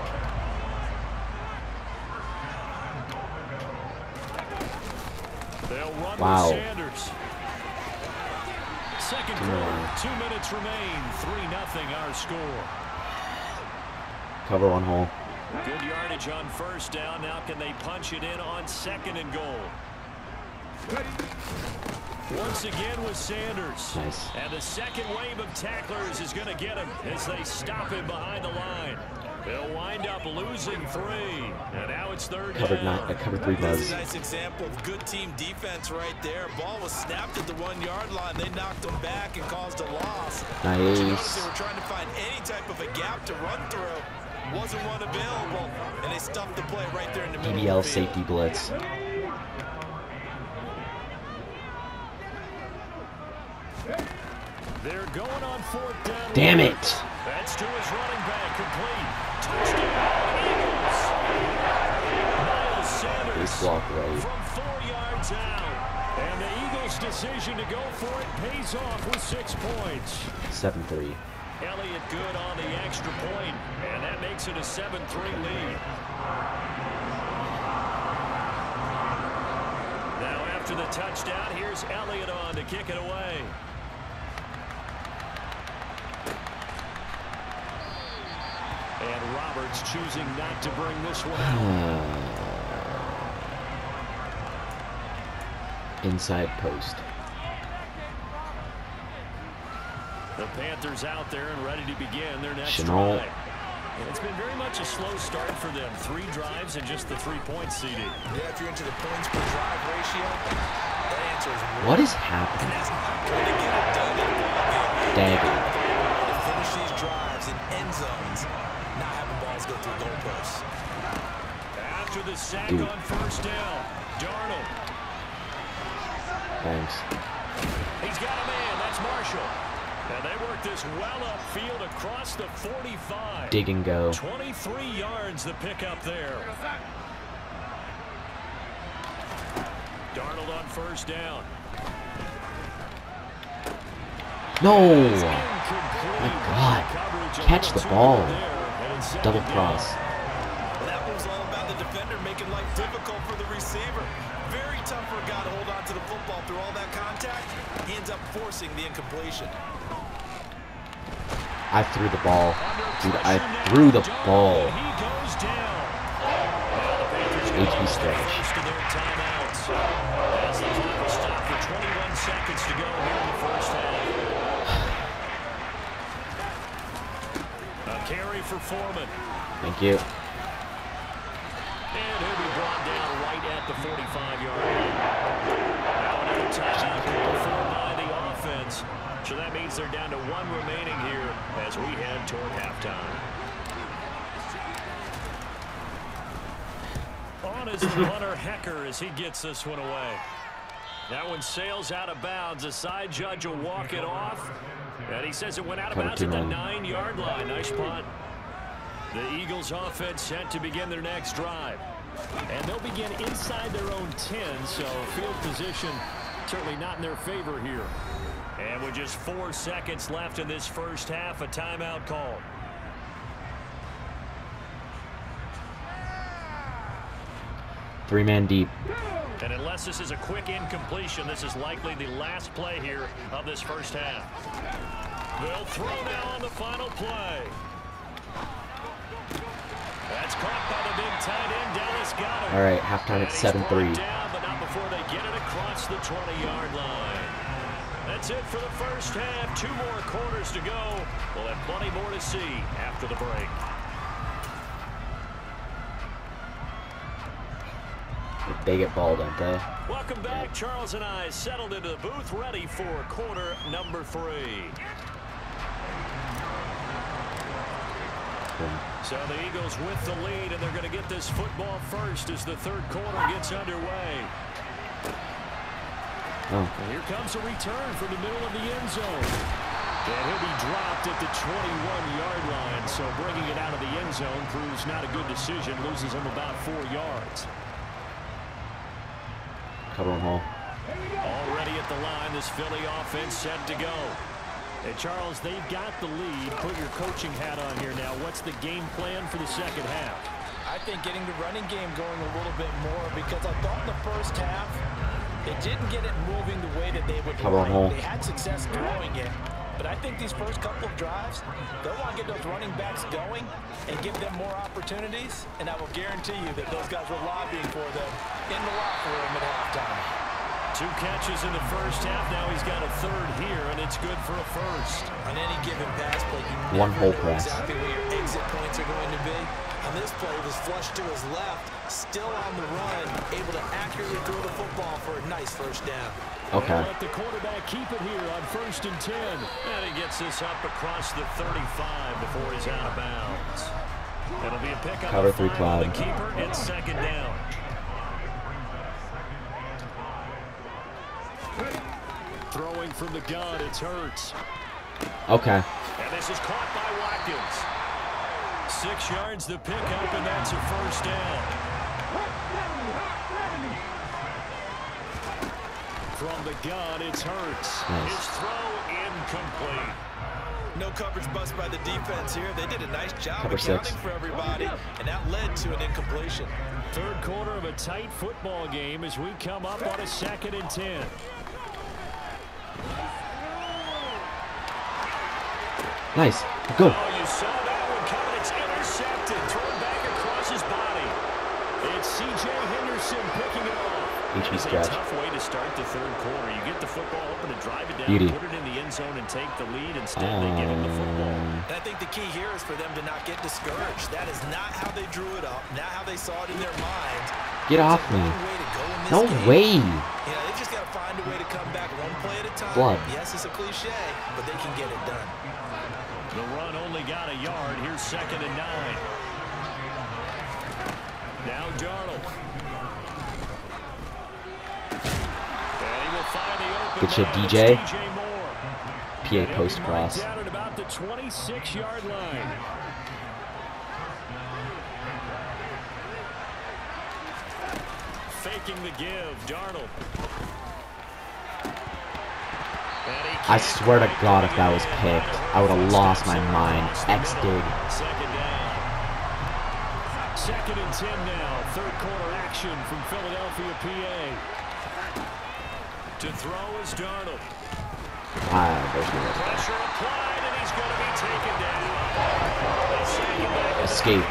They'll run Wow. with Sanders. Second Two quarter, more. two minutes remain, three nothing our score. cover one hole. Good yardage on first down. Now can they punch it in on second and goal? Once again with Sanders. Nice. And the second wave of tacklers is going to get him as they stop him behind the line. They'll wind up losing three. And now it's third Covered down. not. Uh, covered three This buzz. is a nice example of good team defense right there. Ball was snapped at the one-yard line. They knocked them back and caused a loss. But you notice Nice. they were trying to find any type of a gap to run through. Wasn't one available, and they stuffed the play right there in the middle B B L of the field. safety blitz. They're going on fourth down. Damn it. That's to his running back, complete. Touchdown, Eagles. Miles Sanders Base block right. from four yards out. And the Eagles' decision to go for it pays off with six points. seven three. Elliott good on the extra point, and that makes it a seven three lead. Now after the touchdown, here's Elliott on to kick it away. And Roberts choosing not to bring this one out. Inside post. The Panthers out there and ready to begin their next Chenault. drive. And it's been very much a slow start for them. Three drives and just the three points, C D. Yeah, if you're into the points per drive ratio, that answer is one. What is And happening? that's not going to get it done in a ball game. Dagger. To finish these drives in end zones, not having balls go through goalposts. After the sack Dude. on first down, Darnold. Thanks. He's got a man. That's Marshall. And they work this well upfield across the forty-five. Dig and go. twenty-three yards the pickup there. Darnold on first down. No. Incomplete. My God. Coverage a Catch little the too ball. good there. And it's second Double down. cross. Well, that was all about the defender making life difficult for the receiver. Very tough for a guy to hold on to the football through all that contact. He ends up forcing the incompletion. I threw the ball. Under Dude, pressure I now, threw the Darnold, ball. and He goes down. Well, the Panthers go H B on stretch. first of their timeouts. As the clock will stop for twenty-one seconds to go here in the first half. A carry for Foreman. Thank you. And he'll be brought brought down right at the forty-five yard line. Now another timeout called for by the offense. So that means they're down to one remaining here as we head toward halftime. On is Hunter Hecker as he gets this one away. That one sails out of bounds. The side judge will walk it off. And he says it went out of bounds at the nine yard line. Nice punt. The Eagles offense set to begin their next drive. And they'll begin inside their own ten, so field position certainly not in their favor here. And with just four seconds left in this first half, a timeout call. Three man deep. And unless this is a quick incompletion, this is likely the last play here of this first half. They'll throw now on the final play. That's caught by the big tight end, Dallas Goedert. All right, halftime at seven three. Down, but not before they get it across the twenty yard line. That's it for the first half. Two more quarters to go. We'll have plenty more to see after the break. They get ball, don't they? Welcome back. Charles and I settled into the booth, ready for quarter number three. So the Eagles with the lead, and they're going to get this football first as the third quarter gets underway. Oh. And here comes a return from the middle of the end zone. And he'll be dropped at the twenty-one yard line, so bringing it out of the end zone proves not a good decision, loses him about four yards. Cover him hole. Already at the line, this Philly offense set to go. And Charles, they've got the lead. Put your coaching hat on here now. What's the game plan for the second half? I think getting the running game going a little bit more, because I thought in the first half they didn't get it moving the way that they would Cover like. hole. They had success throwing it. But I think these first couple of drives, they'll want to get those running backs going and give them more opportunities. And I will guarantee you that those guys were lobbying for them in the locker room at halftime. Two catches in the first half. Now he's got a third here, and it's good for a first. On any given pass play, you One never hole know press. exactly where your exit points are going to be. On this play, it was flushed to his left, still on the run, able to accurately throw the football for a nice first down. Okay. Let the quarterback keep it here on first and ten. And he gets this up across the thirty-five before he's out of bounds. It'll be a pick up. Cover three cloud. The keeper. It's second down. Throwing from the gun, it's Hurts. Okay. And this is caught by Watkins. Six yards the pickup, and that's a first down. From the gun, it's Hurts. Nice. His throw incomplete. No coverage bust by the defense here. They did a nice job Cover accounting six. for everybody, and that led to an incompletion. Third quarter of a tight football game as we come up on a second and ten. Nice. Go. Oh, you saw that one coming. It's intercepted. Thrown back across his body. It's C J Henderson picking it off. H B It's a stretch. tough way to start the third quarter. You get the football open to drive it down, Beauty. put it in the end zone, and take the lead. Instead, they give him the football. Um, And I think the key here is for them to not get discouraged. That is not how they drew it up, not how they saw it in their minds. Get off me. One way to go in this No game. way. You know, they just got to find a way to come back one play at a time. Blood. Yes, it's a cliche, but they can get it done. The run only got a yard. Here's second and nine. Now Darnold. And he will find the open Good shit, man. D J. It's D J Moore. P A And he'll post be cross. marked down at about the twenty-six yard line. Faking the give, Darnold. I swear to God, if that was picked, I would have lost my mind. X dig. Second down. Second and ten now. Third quarter action from Philadelphia, P A. To throw is Darnold. Ah, there's no way. Pressure applied, and he's going to be taken down. Escape.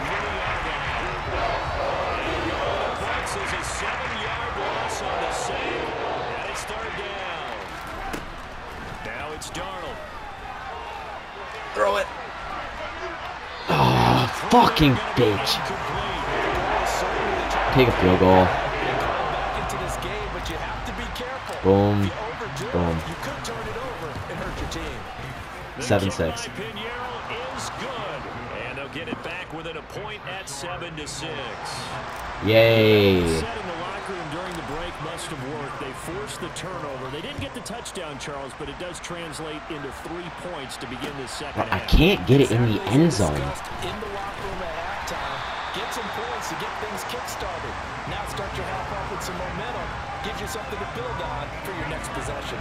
This is a seven-yard loss on the save, and it's third down. Now it's Darnold. Throw it. Oh, fucking bitch. Take a field goal. Back into this game, but you have to be careful. Boom. If you overdo it, Boom. you could turn it over and hurt your team. seven six. Pinheiro is good, and they'll get it back within a point at seven to six. Yay. The set in the locker room during the break must have worked. They forced the turnover. They didn't get the touchdown, Charles, but it does translate into three points to begin the second But I half. can't get it in the end zone. In the locker room at halftime, get some points to get things kick-started. Now start your half off with some momentum. Gives you something to build on for your next possession.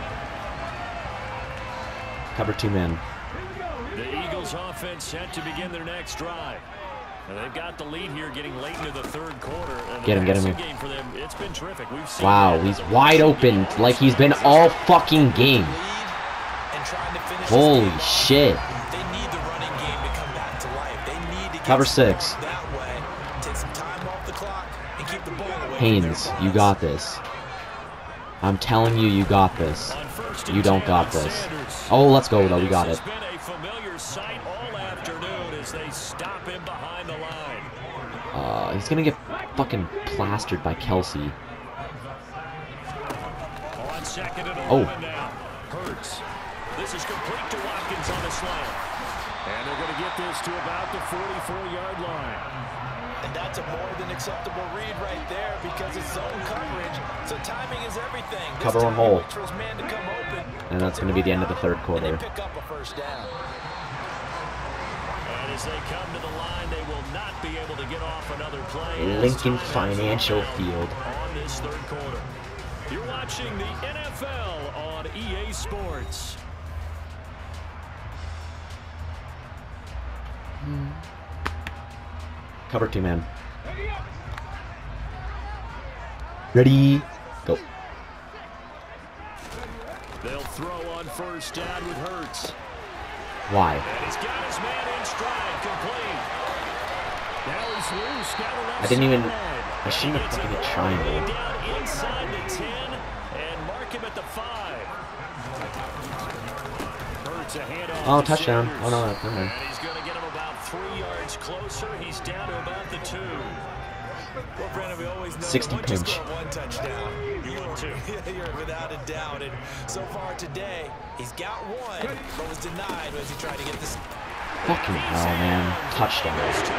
Cover two men. The Eagles offense set to begin their next drive. And they've got the lead here getting late into the third quarter. And Get him, the get him. passing game for them, it's been terrific. We've seen Wow, that. he's wide open like he's been all fucking game. And trying to finish this Holy game off. shit. They need the running game to come back to life. They need to get Cover started six. that way. Take some time off the clock and keep the ball away. Haynes, from their you opponents. got this. I'm telling you, you got this. On first and You don't ten, got this. Sanders. Oh, let's go, though. We got This it. has been a familiar sight all afternoon as they stop him behind the line. Uh, he's gonna get fucking plastered by Kelsey. On second and Oh. eleven now. Hurts. This is complete to Watkins on the slant. And they're going to get this to about the forty-four yard line. And that's a more than acceptable read right there because it's zone coverage. So timing is everything. This Cover time one hole. he waits for his man to come open. And that's gonna be the end of the third And quarter. they pick up a first down. And as they come to the line, they will not be able to get off another play. Lincoln As time has Financial run out Field. On this third quarter. You're watching the N F L on E A Sports. Cover two man. Ready? Go. They'll throw on first down with Hurts. Why? And he's got his man in stride, complete. Now he's loose down the left I didn't even- sideline. I shouldn't have He gets fucking it hit all triangle. the way down inside the ten and mark him at the five. Hurts a handoff Oh, to touchdown. Sanders. Oh, no, never mind. And he's going to get him about three yards closer. He's down to about the two. Well, Brandon, we always know sixty that once you pinch. score one touchdown, You win two. you're without a doubt. And so far today, he's got one, but was denied as he tried to get this. Fucking hell, man. Touchdown.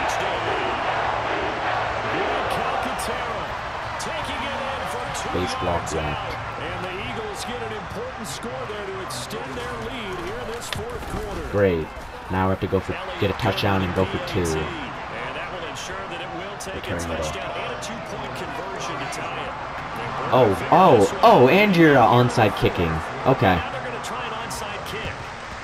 Taking it in from two Base block yards left. out. And the Eagles get an important score there to extend their lead here in this fourth quarter. Great. Now we have to go for get a touchdown and go for two. And that will ensure that it will take a Return it off. touchdown and a two-point conversion to tie it. Oh, oh, oh, and you're uh, onside kicking. Okay. Now they're going to try an onside kick.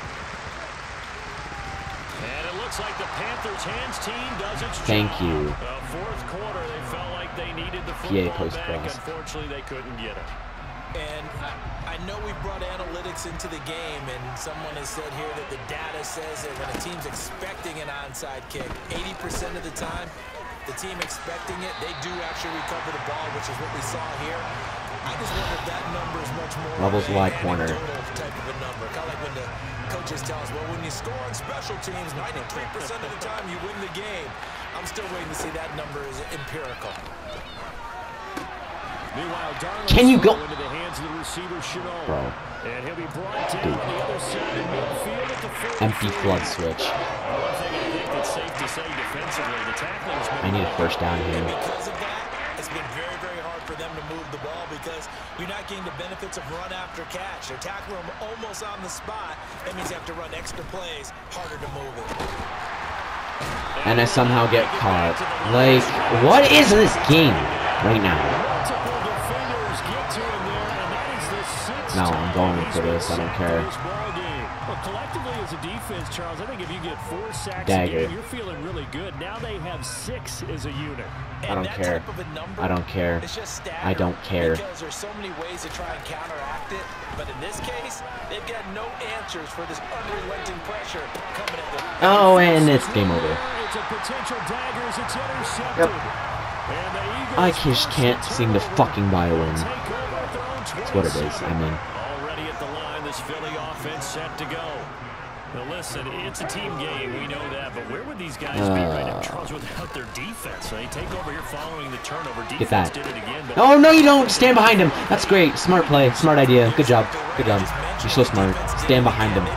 And it looks like the Panthers hands team does its job. Thank you. Uh, fourth quarter, they felt like they needed the P A football post back. cross. Unfortunately, they couldn't get it. And I, I know we brought analytics into the game, and someone has said here that the data says that when a team's expecting an onside kick, eighty percent of the time, the team expecting it, they do actually recover the ball, which is what we saw here. I just wonder if that number is much more Levels of a wide corner. anecdotal type of a number. Kind of like when the coaches tell us, well, when you score on special teams, ninety-three percent of the time you win the game. I'm still waiting to see that number is empirical. Meanwhile, Darnold's Can you go- throw into the hands of the receiver, Chenault. Bro. And he'll be brought down Dude. on the other side of midfield at the forty-four. Empty flood switch. One thing I think that's safe to say defensively, the tackling has been I need a first down here. Because of that, it's been very, very hard for them to move the ball because you're not getting the benefits of run after catch. They're tackling them almost on the spot. That means you have to run extra plays, harder to move it. And I somehow get caught. Like, what is this game right now? Multiple defenders get to him there, and that is the sixth No, I'm time going he's for been this. I don't sacked care. in this ball game. Well, collectively as a defense, Charles, I think if you get four sacks a Dagger. game, you're feeling really good. Now they have six as a unit. I don't And that care. type of a number I don't care. is just I don't care. Because there's so many ways to try and counteract it. But in this case, they've got no answers for this unrelenting pressure coming at them. Oh, and it's game over. It's a potential dagger as it's intercepted. Yep. And the Eagles I just can't seem to fucking buy a win. take over at their own That's what it is. I mean, Already at the line, this Philly offense set to go. Now listen, it's a team game, we know that, but where would these guys be right now, Uh. Charles, without about their defense. They take over here following the turnover. Defense Get that. did it again, but Oh, no, you don't. Stand behind him. That's great. Smart play. Smart idea. Good job. Good job. You're so smart. Stand behind him.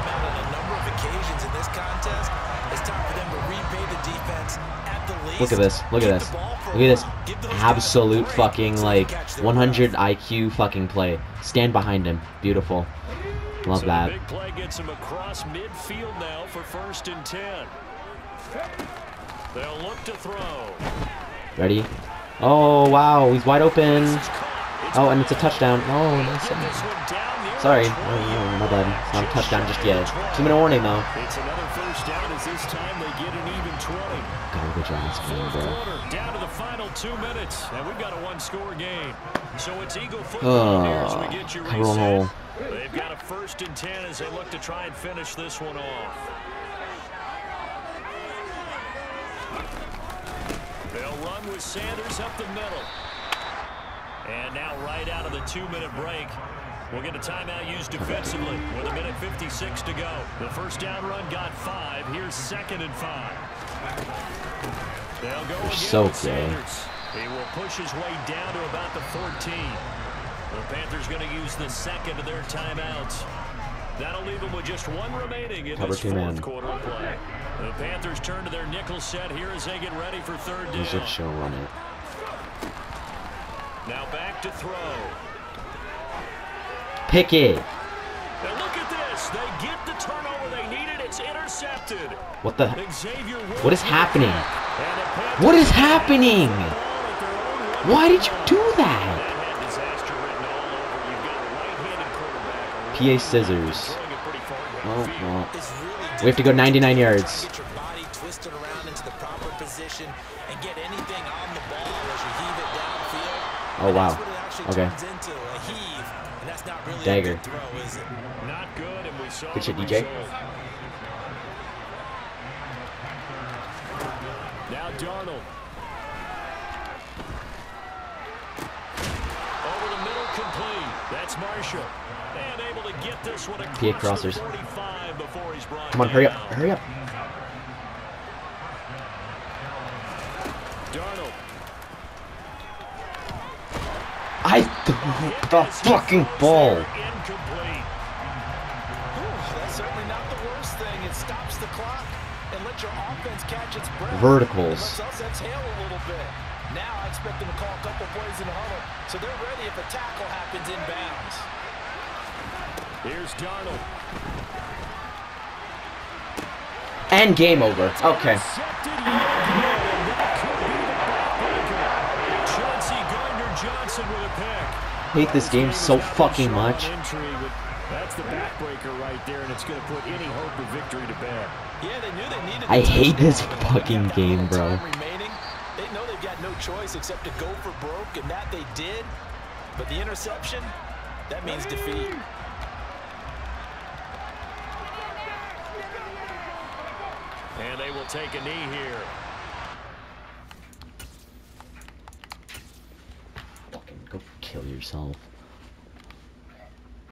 Look at this. Look at this. Look at this. Absolute fucking, like, one hundred I Q fucking play. Stand behind him. Beautiful. Love so that. The big play gets him across midfield now for first and ten. They'll look to throw. Ready? Oh, wow. He's wide open. Oh, and it's a touchdown. Oh, nice. Sorry. Oh, my bad. It's not a touchdown just yet. Two minute warning, though. It's another first down as this time they get an even twenty. Garbage on this game, bro. Down to the final two minutes, and we've got a one-score game. So it's Eagle football here as we get you cover on hole. reset. They've got a first and ten as they look to try and finish this one off. They'll run with Sanders up the middle. And now right out of the two-minute break, we'll get a timeout used defensively with a minute fifty-six to go. The first down run got five. Here's second and five. They'll go again so with good. Sanders. He will push his way down to about the fourteen. The Panthers going to use the second of their timeouts. That'll leave them with just one remaining in Cover this two fourth man. quarter of play. The Panthers turn to their nickel set here as they get ready for third down. He's just show run it. Now back to throw. Pick it. And look at this. They get the turnover they needed. It's intercepted. What the? Xavier What is happening? And the Panthers What is happening? at their own one. Why did you do that? That had disaster written all over. You've got a right-handed quarterback. P A scissors. Throwing it pretty far Oh, downfield. well. It's really We have to go ninety-nine yards. Get your body twisted around into the proper position and get anything on the ball as you heave it downfield. Oh, wow. That's what it actually Okay. turns into, a heave. And that's not really Dagger. a good throw, is it? Not good, and we saw Good shit, the D J. result. Now Darnold. Over the middle, complete. That's Marshall. And able to get this one across P A crossers. the forty-five before he's brought Come on, hurry up. down. Hurry up. Darnold. I threw the fucking ball. Incomplete. That's certainly not the worst thing. It stops the clock and lets your offense catch its breath. Verticals. Lets us exhale a little bit. Now I expect them to call a couple plays in the huddle, so they're ready if a tackle happens inbounds. Here's Darnold. And game over. Okay. Intercepted yet again, and that could be the backbreaker. Chauncey Gardner-Johnson with a pick. Hate this game so fucking much. Entry, but that's the backbreaker right there, and it's going to put any hope of victory to bed. Yeah, they knew they needed. I the hate touchdown. this They've fucking got game, little bro. time remaining. They know they've got no choice except to go for broke, and that they did. But the interception, that means defeat. And they will take a knee here. Fucking go kill yourself.